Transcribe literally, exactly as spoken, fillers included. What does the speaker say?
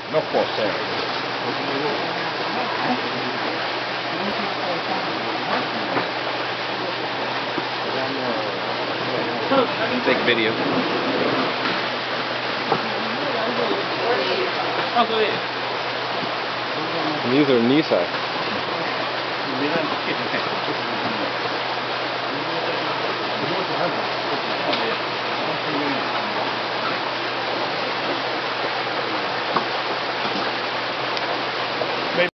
No può essere. Take video. These are Nisa. Mirando.